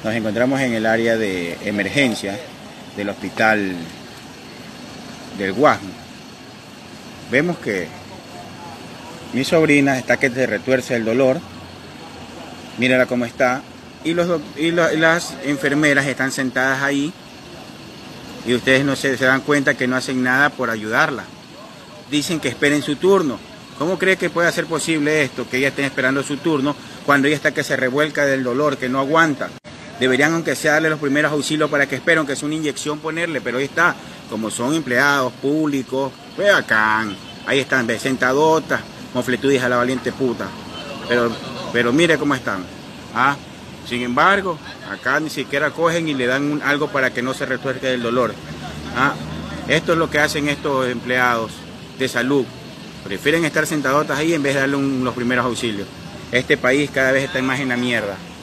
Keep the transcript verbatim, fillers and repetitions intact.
Nos encontramos en el área de emergencia del hospital del Guasmo. Vemos que mi sobrina está que se retuerce el dolor. Mírala cómo está. Y, los, y, lo, y las enfermeras están sentadas ahí. Y ustedes no se, se dan cuenta que no hacen nada por ayudarla. Dicen que esperen su turno. ¿Cómo cree que puede ser posible esto? Que ella esté esperando su turno cuando ella está que se revuelca del dolor, que no aguanta. Deberían aunque sea darle los primeros auxilios para que esperen, que es una inyección ponerle, pero ahí está, como son empleados públicos, ve acá, ahí están, sentadotas, mofletudis a la valiente puta, pero, pero mire cómo están, ¿ah? Sin embargo, acá ni siquiera cogen y le dan un, algo para que no se retuerque del dolor, ¿ah? Esto es lo que hacen estos empleados de salud, prefieren estar sentadotas ahí en vez de darle un, los primeros auxilios. Este país cada vez está más en la mierda.